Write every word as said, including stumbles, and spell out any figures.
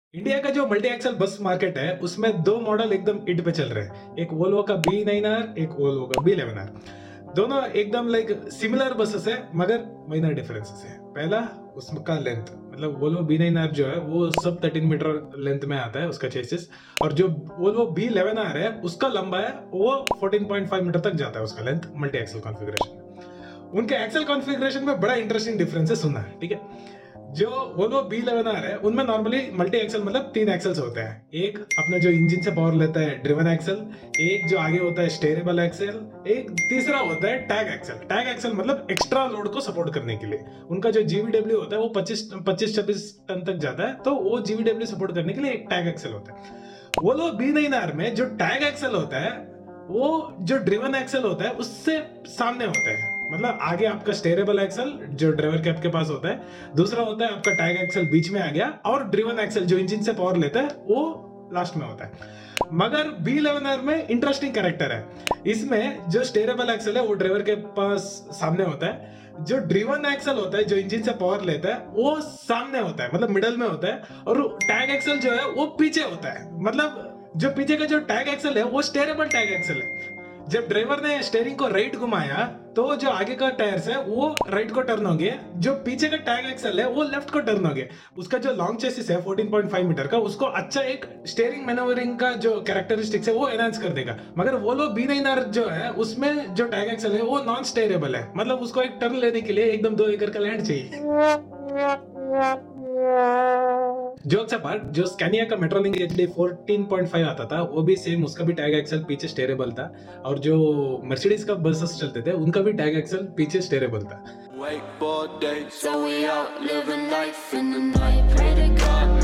India का जो multi axle बस मार्केट है, उसमें दो मॉडल एकदम हिट पे चल रहे हैं। एक वोल्वो का बी नाइन आर, एक वोल्वो का बी इलेवन आर। दोनों एकदम लाइक सिमिलर बसेस है, मगर माइनर डिफरेंसेस है। पहला उसका लेंथ, मतलब वोल्वो बी नाइन आर जो है वो सब थर्टीन मीटर लेंथ में आता है उसका चेसिस, और जो वोल्वो बी इलेवन आर है उसका लंबा है वो फोर्टीन पॉइंट फाइव मीटर तक जाता है उसका लेंथ मल्टी एक्सल कॉन्फ़िगरेशन। उनके एक्सल कॉन्फ़िगरेशन में बड़ा इंटरेस्टिंग डिफरेंसेस सुना है, ठीक है। जो वोल्वो बी इलेवन आर है उनमें नॉर्मली मल्टी एक्सल मतलब तीन एक्सल्स होते हैं। एक अपना जो इंजन से पावर लेता है ड्रिवन एक्सल, एक जो आगे होता है स्टेरेबल एक्सल, एक तीसरा होता है टैग एक्सल। टैग एक्सल मतलब एक्स्ट्रा लोड को सपोर्ट करने के लिए। उनका जो जीवीडब्ल्यू होता है वो पच्चीस पच्चीस छब्बीस टन तक जाता है, तो वो जीवीडब्ल्यू सपोर्ट करने के लिए एक टैग एक्सल होता है। वोल्वो बी नाइन आर में जो टैग एक्सल होता है वो जो ड्रिवन एक्सल होता है उससे सामने होता है। मतलब आगे आपका स्टेरेबल एक्सल जो ड्राइवर कैप के पास होता है, दूसरा होता है आपका टैग एक्सल बीच में आ गया, और ड्रिवन एक्सल जो इंजन से पावर लेता है वो लास्ट में होता है। मगर बी इलेवन आर में इंटरेस्टिंग कैरेक्टर है। इसमें जो स्टेरेबल एक्सल है वो ड्राइवर के पास सामने होता है, जो ड्रिवन एक्सल होता है जो इंजन से पावर लेता है वो सामने होता है, मतलब मिडल में होता है, और टैग एक्सल जो है वो पीछे होता है। मतलब जो पीछे का जो टैग एक्सल है वो स्टेरेबल टैग एक्सल है। जब ड्राइवर ने स्टेयरिंग को राइट घुमाया तो जो आगे का टायर्स है वो राइट को टर्न हो गए, जो पीछे का टैग एक्सल है वो लेफ्ट को टर्न हो गए। उसका जो लॉन्ग चेसिस है फोर्टीन पॉइंट फाइव मीटर का, उसको अच्छा एक स्टेयरिंग मैनोवरिंग का जो कैरेक्टरिस्टिक्स है वो एनहांस कर देगा। मगर वो लो बी नाइन आर जो है उसमें जो टैग एक्सल है वो नॉन स्टेयरेबल है, मतलब उसको एक टर्न लेने के लिए एकदम दो एकड़ का लैंड चाहिए। जोक्स अपार्ट, जो स्कैनिया का Metrolink HD fourteen point five आता था वो भी सेम, उसका भी टैग एक्सल पीछे स्टेरेबल था, और जो मर्सिडीज का बसेस चलते थे उनका भी टैग एक्सल पीछे स्टेरेबल था। Wakeboard days, so we out living life in the night. Pray to God